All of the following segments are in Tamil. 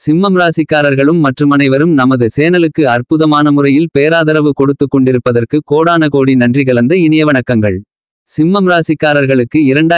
சிம்மம் ராசிக்காரர்களும் மற்றும் அனைவரும் நமது சேனலுக்கு அற்புதமான முறையில் பேராதரவு கொடுத்து கொண்டிருப்பதற்கு கோடான கோடி நன்றி கலந்த இனிய வணக்கங்கள். சிம்மம் ராசிக்காரர்களுக்கு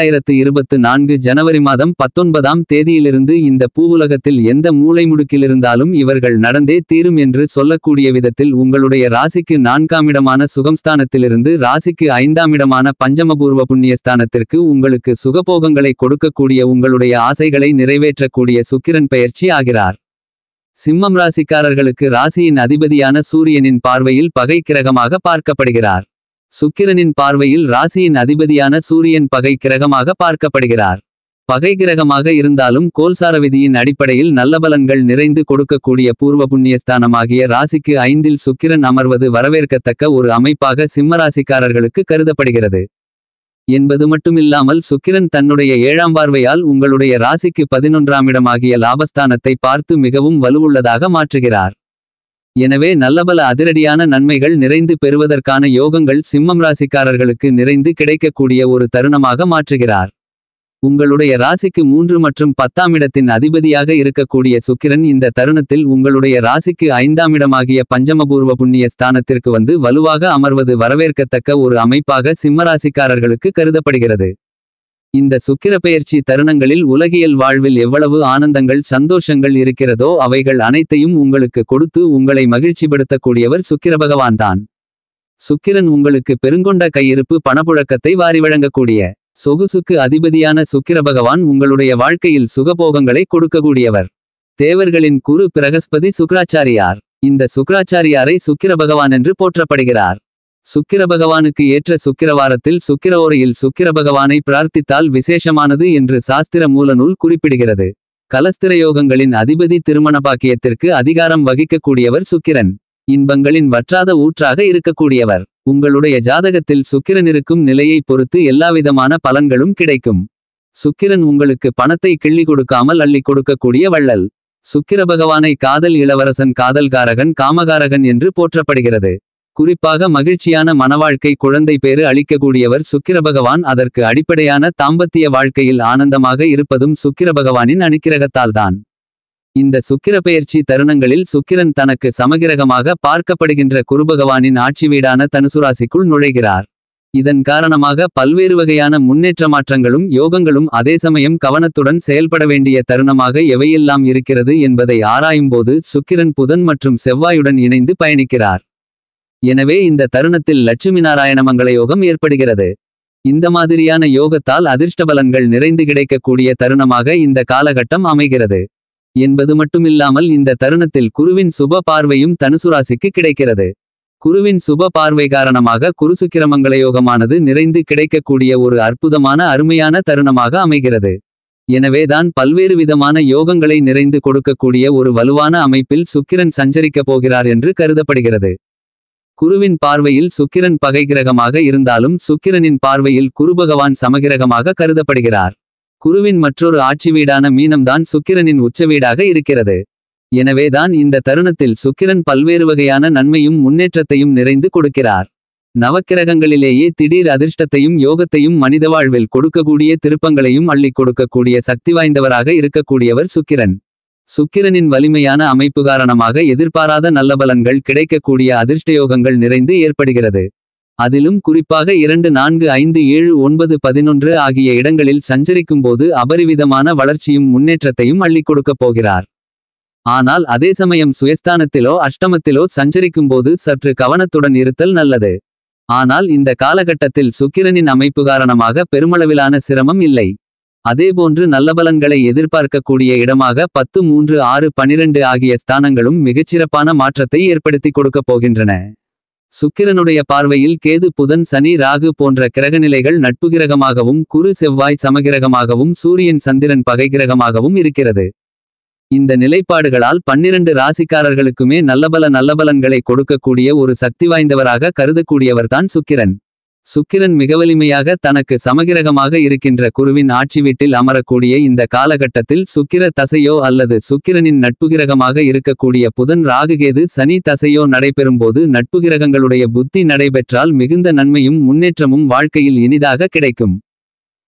2024 ஜனவரி மாதம் 19ஆம் தேதியிலிருந்து இந்த பூவுலகத்தில் எந்த மூலை முடுக்கிலிருந்தாலும் இவர்கள் நடந்தே தீரும் என்று சொல்லக்கூடிய விதத்தில் உங்களுடைய ராசிக்கு 4ஆம் இடமான சுகம்ஸ்தானத்திலிருந்து ராசிக்கு 5ஆம் இடமான பஞ்சமபூர்வ புண்ணியஸ்தானத்திற்கு உங்களுக்கு சுகபோகங்களை கொடுக்கக்கூடிய உங்களுடைய ஆசைகளை நிறைவேற்றக்கூடிய சுக்கிரன் பெயர்ச்சி ஆகிறார். சிம்மம் ராசிக்காரர்களுக்கு ராசியின் அதிபதியான சூரியனின் பார்வையில் பகை கிரகமாக பார்க்கப்படுகிறார். சுக்கிரனின் பார்வையில் ராசியின் அதிபதியான சூரியன் பகை கிரகமாக பார்க்கப்படுகிறார். பகை கிரகமாக இருந்தாலும் கோல்சார விதியின் அடிப்படையில் நல்ல பலன்கள் நிறைந்து கொடுக்கக்கூடிய பூர்வ புண்ணியஸ்தானமாகிய ராசிக்கு 5இல் சுக்கிரன் அமர்வது வரவேற்கத்தக்க ஒரு அமைப்பாக சிம்மராசிக்காரர்களுக்கு கருதப்படுகிறது. என்பது மட்டுமில்லாமல் சுக்கிரன் தன்னுடைய 7ஆம் பார்வையால் உங்களுடைய ராசிக்கு 11ஆம் இடமாகிய லாபஸ்தானத்தை பார்த்து மிகவும் வலுவுள்ளதாக மாற்றுகிறார். எனவே நல்லபல அதிரடியான நன்மைகள் நிறைந்து பெறுவதற்கான யோகங்கள் சிம்மம் ராசிக்காரர்களுக்கு நிறைந்து கிடைக்கக்கூடிய ஒரு தருணமாக மாற்றுகிறார். உங்களுடைய ராசிக்கு 3 மற்றும் 10ஆம் இடத்தின் அதிபதியாக இருக்கக்கூடிய சுக்கிரன் இந்த தருணத்தில் உங்களுடைய ராசிக்கு 5ஆம் இடமாகிய பஞ்சமபூர்வ புண்ணிய ஸ்தானத்திற்கு வந்து வலுவாக அமர்வது வரவேற்கத்தக்க ஒரு அமைப்பாக சிம்மராசிக்காரர்களுக்கு கருதப்படுகிறது. இந்த சுக்கிர பெயர்ச்சி தருணங்களில் உலகியல் வாழ்வில் எவ்வளவு ஆனந்தங்கள் சந்தோஷங்கள் இருக்கிறதோ அவைகள் அனைத்தையும் உங்களுக்கு கொடுத்து உங்களை மகிழ்ச்சிப்படுத்தக்கூடியவர் சுக்கிர பகவான்தான். சுக்கிரன் உங்களுக்கு பெருங்கொண்ட கையிருப்பு பணப்புழக்கத்தை வாரி வழங்கக்கூடிய சொகுசுக்கு அதிபதியான சுக்கிர பகவான் உங்களுடைய வாழ்க்கையில் சுகபோகங்களை கொடுக்கக்கூடியவர். தேவர்களின் குரு பிரகஸ்பதி சுக்கிராச்சாரியார். இந்த சுக்கிராச்சாரியாரை சுக்கிர பகவான் என்று போற்றப்படுகிறார். சுக்கிர பகவானுக்கு ஏற்ற சுக்கிரவாரத்தில் சுக்கிர ஓரையில் சுக்கிர பகவானை பிரார்த்தித்தால் விசேஷமானது என்று சாஸ்திர மூலநூல் குறிப்பிடுகிறது. கலஸ்திர யோகங்களின் அதிபதி திருமண பாக்கியத்திற்கு அதிகாரம் வகிக்கக்கூடியவர் சுக்கிரன். இன்பங்களின் வற்றாத ஊற்றாக இருக்கக்கூடியவர். உங்களுடைய ஜாதகத்தில் சுக்கிரன் இருக்கும் நிலையை பொறுத்து எல்லாவிதமான பலன்களும் கிடைக்கும். சுக்கிரன் உங்களுக்கு பணத்தை கிள்ளி கொடுக்காமல் அள்ளி கொடுக்கக்கூடிய வள்ளல். சுக்கிர பகவானை காதல் இளவரசன் காதல்காரகன் காமகாரகன் என்று போற்றப்படுகிறது. குறிப்பாக மகிழ்ச்சியான மனவாழ்க்கை குழந்தை பேறு அளிக்கக்கூடியவர் சுக்கிர பகவான். அதற்கு அடிப்படையான தாம்பத்திய வாழ்க்கையில் ஆனந்தமாக இருப்பதும் சுக்கிர பகவானின் அனுக்கிரகத்தால்தான். இந்த சுக்கிர பெயர்ச்சி தருணங்களில் சுக்கிரன் தனக்கு சமகிரகமாக பார்க்கப்படுகின்ற குருபகவானின் ஆட்சி வீடான தனுசுராசிக்குள் நுழைகிறார். இதன் காரணமாக பல்வேறு வகையான முன்னேற்ற மாற்றங்களும் யோகங்களும் அதே சமயம் கவனத்துடன் செயல்பட வேண்டிய தருணமாக எவையெல்லாம் இருக்கிறது என்பதை ஆராயும்போது சுக்கிரன் புதன் மற்றும் செவ்வாயுடன் இணைந்து பயணிக்கிறார். எனவே இந்த தருணத்தில் லட்சுமி நாராயண மங்கள யோகம் ஏற்படுகிறது. இந்த மாதிரியான யோகத்தால் அதிர்ஷ்டபலன்கள் நிறைந்து கிடைக்கக்கூடிய தருணமாக இந்த காலகட்டம் அமைகிறது. என்பது மட்டுமில்லாமல் இந்த தருணத்தில் குருவின் சுப பார்வையும் தனுசுராசிக்கு கிடைக்கிறது. குருவின் சுப பார்வை காரணமாக குருசுக்கிரமங்கள யோகமானது நிறைந்து கிடைக்கக்கூடிய ஒரு அற்புதமான அருமையான தருணமாக அமைகிறது. எனவேதான் பல்வேறு விதமான யோகங்களை நிறைந்து கொடுக்கக்கூடிய ஒரு வலுவான அமைப்பில் சுக்கிரன் சஞ்சரிக்கப் போகிறார் என்று கருதப்படுகிறது. குருவின் பார்வையில் சுக்கிரன் பகை கிரகமாக இருந்தாலும் சுக்கிரனின் பார்வையில் குருபகவான் சமகிரகமாக கருதப்படுகிறார். குருவின் மற்றொரு ஆட்சி வீடான மீனம்தான் சுக்கிரனின் உச்சவீடாக இருக்கிறது. எனவேதான் இந்த தருணத்தில் சுக்கிரன் பல்வேறு வகையான நன்மையும் முன்னேற்றத்தையும் நிறைந்து கொடுக்கிறார். நவக்கிரகங்களிலேயே திடீர் அதிர்ஷ்டத்தையும் யோகத்தையும் மனித வாழ்வில் கொடுக்கக்கூடிய திருப்பங்களையும் அள்ளி கொடுக்கக்கூடிய சக்தி வாய்ந்தவராக இருக்கக்கூடியவர் சுக்கிரன். சுக்கிரனின் வலிமையான அமைப்பு காரணமாக எதிர்பாராத நல்ல பலன்கள் கிடைக்கக்கூடிய அதிர்ஷ்டயோகங்கள் நிறைந்து ஏற்படுகிறது. அதிலும் குறிப்பாக 2 4 5 7 9 11 ஆகிய இடங்களில் சஞ்சரிக்கும்போது அபரிவிதமான வளர்ச்சியும் முன்னேற்றத்தையும் அள்ளி கொடுக்கப் போகிறார். ஆனால் அதே சமயம் சுயஸ்தானத்திலோ அஷ்டமத்திலோ சஞ்சரிக்கும்போது சற்று கவனத்துடன் இருத்தல் நல்லது. ஆனால் இந்த காலகட்டத்தில் சுக்கிரனின் அமைப்பு காரணமாக பெருமளவிலான சிரமம் இல்லை. அதேபோன்று நல்லபலன்களை எதிர்பார்க்கக்கூடிய இடமாக 10 3 6 12 ஆகிய ஸ்தானங்களும் மிகச்சிறப்பான மாற்றத்தை ஏற்படுத்தி கொடுக்கப் போகின்றன. சுக்கிரனுடைய பார்வையில் கேது புதன் சனி ராகு போன்ற கிரகநிலைகள் நட்பு கிரகமாகவும் குரு செவ்வாய் சமகிரகமாகவும் சூரியன் சந்திரன் பகை கிரகமாகவும் இருக்கிறது. இந்த நிலைப்பாடுகளால் 12 ராசிக்காரர்களுக்குமே நல்லபலன்களை கொடுக்கக்கூடிய ஒரு சக்தி வாய்ந்தவராக கருதக்கூடியவர்தான் சுக்கிரன். சுக்கிரன் மிக வலிமையாக தனக்கு சமகிரகமாக இருக்கின்ற குருவின் ஆட்சி வீட்டில் அமரக்கூடிய இந்த காலகட்டத்தில் சுக்கிர தசையோ அல்லது சுக்கிரனின் நட்புகிரகமாக இருக்கக்கூடிய புதன் ராகுகேது சனி தசையோ நடைபெறும்போது நட்புகிரகங்களுடைய புத்தி நடைபெற்றால் மிகுந்த நன்மையும் முன்னேற்றமும் வாழ்க்கையில் இனிதாக கிடைக்கும்.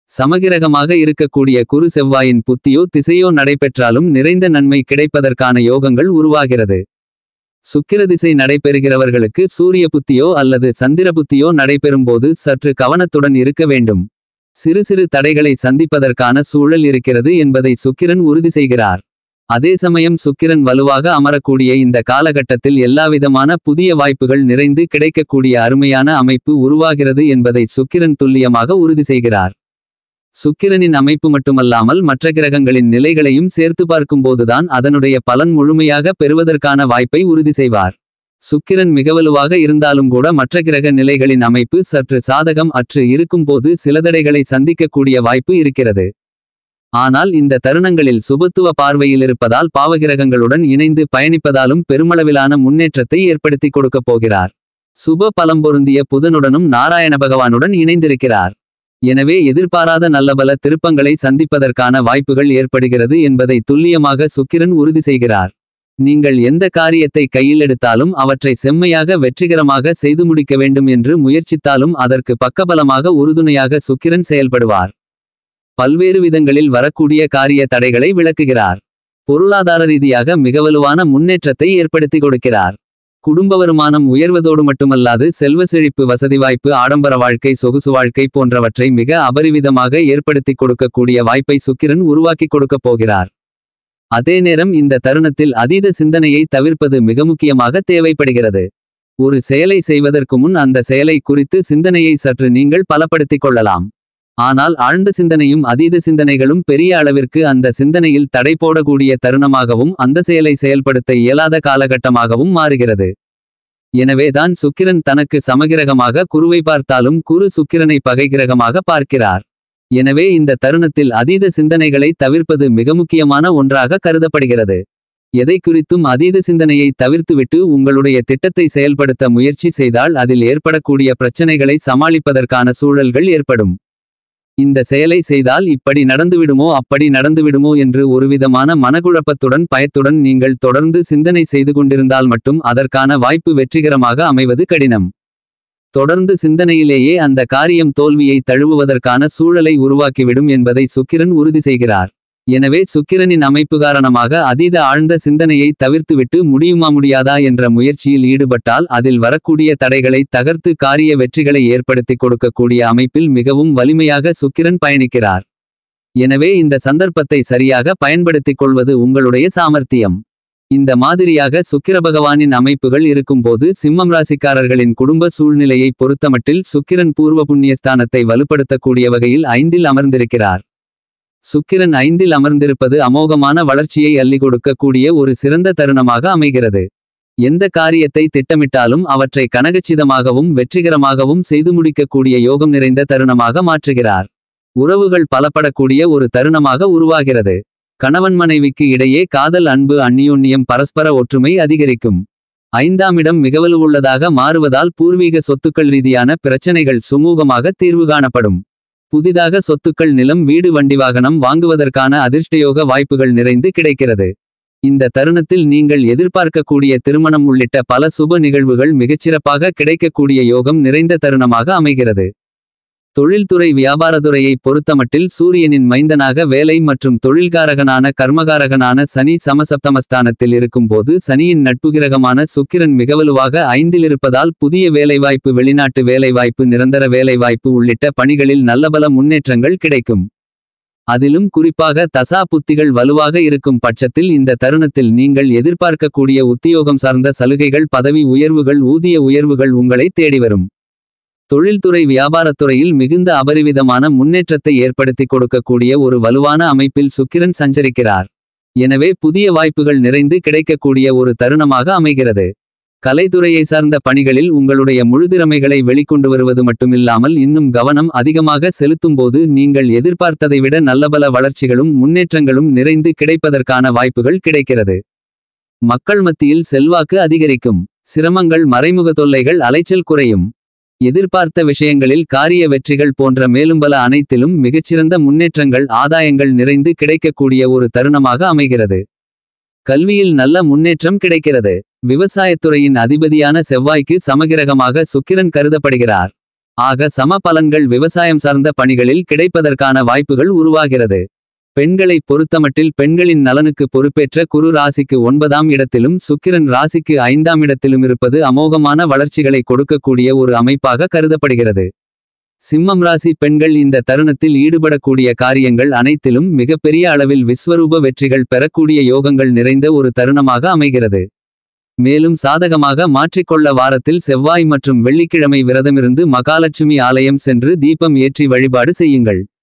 சமகிரகமாக இருக்கக்கூடிய குரு செவ்வாயின் புத்தியோ திசையோ நடைபெற்றாலும் நிறைந்த நன்மை கிடைப்பதற்கான யோகங்கள் உருவாகிறது. சுக்கிர திசை நடைபெறுகிறவர்களுக்கு சூரிய புத்தியோ அல்லது சந்திர புத்தியோ நடைபெறும்போது சற்று கவனத்துடன் இருக்க வேண்டும். சிறு சிறு தடைகளை சந்திப்பதற்கான சூழல் இருக்கிறது என்பதை சுக்கிரன் உறுதி செய்கிறார். அதே சமயம் சுக்கிரன் வலுவாக அமரக்கூடிய இந்த காலகட்டத்தில் எல்லாவிதமான புதிய வாய்ப்புகள் நிறைந்து கிடைக்கக்கூடிய அருமையான அமைப்பு உருவாகிறது என்பதை சுக்கிரன் துல்லியமாக உறுதி செய்கிறார். சுக்கிரனின் அமைப்பு மட்டுமல்லாமல் மற்ற கிரகங்களின் நிலைகளையும் சேர்த்து பார்க்கும்போதுதான் அதனுடைய பலன் முழுமையாக பெறுவதற்கான வாய்ப்பை உறுதி செய்வார். சுக்கிரன் மிகவலுவாக இருந்தாலும் கூட மற்ற கிரக நிலைகளின் அமைப்பு சற்று சாதகம் அற்று இருக்கும்போது சில தடைகளை சந்திக்கக்கூடிய வாய்ப்பு இருக்கிறது. ஆனால் இந்த தருணங்களில் சுபத்துவ பார்வையில் இருப்பதால் பாவகிரகங்களுடன் இணைந்து பயணிப்பதாலும் பெருமளவிலான முன்னேற்றத்தை ஏற்படுத்தி கொடுக்கப் போகிறார். சுப பலம் பொருந்திய புதனுடனும் நாராயண பகவானுடன் இணைந்திருக்கிறார். எனவே எதிர்பாராத நல்லபல திருப்பங்களை சந்திப்பதற்கான வாய்ப்புகள் ஏற்படுகிறது என்பதை துல்லியமாக சுக்கிரன் உறுதி செய்கிறார். நீங்கள் எந்த காரியத்தை கையில் எடுத்தாலும் அவற்றை செம்மையாக வெற்றிகரமாக செய்து முடிக்க வேண்டும் என்று முயற்சித்தாலும் அதற்கு பக்கபலமாக உறுதுணையாக சுக்கிரன் செயல்படுவார். பல்வேறு விதங்களில் வரக்கூடிய காரிய தடைகளை விளக்குகிறார். பொருளாதார ரீதியாக மிகவலுவான முன்னேற்றத்தை ஏற்படுத்தி கொடுக்கிறார். குடும்ப வருமானம் உயர்வதோடு மட்டுமல்லாது செல்வ செழிப்பு, வசதி வாய்ப்பு, ஆடம்பர வாழ்க்கை, சொகுசு வாழ்க்கை போன்றவற்றை மிக அபரிவிதமாக ஏற்படுத்தி கொடுக்கக்கூடிய வாய்ப்பை சுக்கிரன் உருவாக்கி கொடுக்கப் போகிறார். அதே நேரம் இந்த தருணத்தில் அதீத சிந்தனையை தவிர்ப்பது மிக முக்கியமாக தேவைப்படுகிறது. ஒரு செயலை செய்வதற்கு முன் அந்த செயலை குறித்து சிந்தனையை சற்று நீங்கள் பலப்படுத்திக் கொள்ளலாம். ஆனால் ஆழ்ந்த சிந்தனையும் அதீத சிந்தனைகளும் பெரிய அளவிற்கு அந்த சிந்தனையில் தடை போடக்கூடிய தருணமாகவும் அந்த செயலை செயல்படுத்த இயலாத காலகட்டமாகவும் மாறுகிறது. எனவேதான் சுக்கிரன் தனக்கு சமகிரகமாக குருவை பார்த்தாலும் குரு சுக்கிரனை பகைகிரகமாக பார்க்கிறார். எனவே இந்த தருணத்தில் அதீத சிந்தனைகளை தவிர்ப்பது மிக முக்கியமான ஒன்றாக கருதப்படுகிறது. எதை குறித்தும் அதீத சிந்தனையை தவிர்த்துவிட்டு உங்களுடைய திட்டத்தை செயல்படுத்த முயற்சி செய்தால் அதில் ஏற்படக்கூடிய பிரச்சனைகளை சமாளிப்பதற்கான சூழல்கள் ஏற்படும். இந்த செயலை செய்தால் இப்படி நடந்துவிடுமோ அப்படி நடந்துவிடுமோ என்று ஒருவிதமான மனக்குழப்பத்துடன் பயத்துடன் நீங்கள் தொடர்ந்து சிந்தனை செய்து கொண்டிருந்தால் மட்டும் அதற்கான வாய்ப்பு வெற்றிகரமாக அமைவது கடினம். தொடர்ந்து சிந்தனையிலேயே அந்த காரியம் தோல்வியை தழுவுவதற்கான சூழலை உருவாக்கிவிடும் என்பதை சுக்கிரன் உறுதி செய்கிறார். எனவே சுக்கிரனின் அமைப்பு காரணமாக அதீத ஆழ்ந்த சிந்தனையை தவிர்த்துவிட்டு முடியுமா முடியாதா என்ற முயற்சியில் ஈடுபட்டால் அதில் வரக்கூடிய தடைகளை தகர்த்து காரிய வெற்றிகளை ஏற்படுத்தி கொடுக்கக்கூடிய அமைப்பில் மிகவும் வலிமையாக சுக்கிரன் பயணிக்கிறார். எனவே இந்த சந்தர்ப்பத்தை சரியாக பயன்படுத்திக் கொள்வது உங்களுடைய சாமர்த்தியம். இந்த மாதிரியாக சுக்கிர பகவானின் அமைப்புகள் இருக்கும்போது சிம்மம் ராசிக்காரர்களின் குடும்ப சூழ்நிலையை பொறுத்தமட்டில் சுக்கிரன் பூர்வ புண்ணியஸ்தானத்தை வலுப்படுத்தக்கூடிய வகையில் 5இல் அமர்ந்திருக்கிறார். சுக்கிரன் 5இல் அமர்ந்திருப்பது அமோகமான வளர்ச்சியை அள்ளி கொடுக்கக்கூடிய ஒரு சிறந்த தருணமாக அமைகிறது. எந்த காரியத்தை திட்டமிட்டாலும் அவற்றை கனகச்சிதமாகவும் வெற்றிகரமாகவும் செய்து முடிக்கக்கூடிய யோகம் நிறைந்த தருணமாக மாற்றுகிறார். உறவுகள் பலப்படக்கூடிய ஒரு தருணமாக உருவாகிறது. கணவன் மனைவிக்கு இடையே காதல், அன்பு, அந்நியோன்யம், பரஸ்பர ஒற்றுமை அதிகரிக்கும். 5ஆம் இடம் மிகவலுவுள்ளதாக மாறுவதால் பூர்வீக சொத்துக்கள் ரீதியான பிரச்சனைகள் சுமூகமாக தீர்வு காணப்படும். புதிதாக சொத்துக்கள், நிலம், வீடு, வண்டி, வாகனம் வாங்குவதற்கான அதிர்ஷ்டயோக வாய்ப்புகள் நிறைந்து கிடைக்கிறது. இந்த தருணத்தில் நீங்கள் எதிர்பார்க்கக்கூடிய திருமணம் உள்ளிட்ட பல சுப நிகழ்வுகள் மிகச்சிறப்பாக கிடைக்கக்கூடிய யோகம் நிறைந்த தருணமாக அமைகிறது. தொழில்துறை, வியாபாரத்துறையை பொறுத்தமட்டில் சூரியனின் மைந்தனாக வேலை மற்றும் தொழில்காரகனான கர்மகாரகனான சனி சமசப்தமஸ்தானத்தில் இருக்கும்போது சனியின் நட்புகிரகமான சுக்கிரன் மிகவலுவாக 5இல் இருப்பதால் புதிய வேலைவாய்ப்பு, வெளிநாட்டு வேலைவாய்ப்பு, நிரந்தர வேலைவாய்ப்பு உள்ளிட்ட பணிகளில் நல்லபல முன்னேற்றங்கள் கிடைக்கும். அதிலும் குறிப்பாக தசா புத்திகள் வலுவாக இருக்கும் பட்சத்தில் இந்த தருணத்தில் நீங்கள் எதிர்பார்க்கக்கூடிய உத்தியோகம் சார்ந்த சலுகைகள், பதவி உயர்வுகள், ஊதிய உயர்வுகள் உங்களை தேடிவரும். தொழில்துறை, வியாபாரத்துறையில் மிகுந்த அபரிவிதமான முன்னேற்றத்தை ஏற்படுத்தி கொடுக்கக்கூடிய ஒரு வலுவான அமைப்பில் சுக்கிரன் சஞ்சரிக்கிறார். எனவே புதிய வாய்ப்புகள் நிறைந்து கிடைக்கக்கூடிய ஒரு தருணமாக அமைகிறது. கலைத்துறையை சார்ந்த பணிகளில் உங்களுடைய முழுதிறமைகளை வெளிக்கொண்டு வருவது மட்டுமில்லாமல் இன்னும் கவனம் அதிகமாக செலுத்தும்போது நீங்கள் எதிர்பார்த்ததை விட நல்லபல வளர்ச்சிகளும் முன்னேற்றங்களும் நிறைந்து கிடைப்பதற்கான வாய்ப்புகள் கிடைக்கிறது. மக்கள் மத்தியில் செல்வாக்கு அதிகரிக்கும். சிரமங்கள், மறைமுக தொல்லைகள், அலைச்சல் குறையும். எதிர்பார்த்த விஷயங்களில் காரிய வெற்றிகள் போன்ற மேலும்பல அனைத்திலும் மிகச்சிறந்த முன்னேற்றங்கள், ஆதாயங்கள் நிறைந்து கிடைக்கக்கூடிய ஒரு தருணமாக அமைகிறது. கல்வியில் நல்ல முன்னேற்றம் கிடைக்கிறது. விவசாயத்துறையின் அதிபதியான செவ்வாய்க்கு சமகிரகமாக சுக்கிரன் கருதப்படுகிறார். ஆக சம பலன்கள் விவசாயம் சார்ந்த பணிகளில் கிடைப்பதற்கான வாய்ப்புகள் உருவாகிறது. பெண்களை பொறுத்தமட்டில் பெண்களின் நலனுக்கு பொறுப்பேற்ற குரு ராசிக்கு 9ஆம் இடத்திலும் சுக்கிரன் ராசிக்கு 5ஆம் இடத்திலும் இருப்பது அமோகமான வளர்ச்சிகளை கொடுக்கக்கூடிய ஒரு அமைப்பாக கருதப்படுகிறது. சிம்மம் ராசி பெண்கள் இந்த தருணத்தில் ஈடுபடக்கூடிய காரியங்கள் அனைத்திலும் மிகப்பெரிய அளவில் விஸ்வரூப வெற்றிகள் பெறக்கூடிய யோகங்கள் நிறைந்த ஒரு தருணமாக அமைகிறது. மேலும் சாதகமாக மாற்றிக்கொள்ள வாரத்தில் செவ்வாய் மற்றும் வெள்ளிக்கிழமை விரதமிருந்து மகாலட்சுமி ஆலயம் சென்று தீபம் ஏற்றி வழிபாடு செய்யுங்கள்.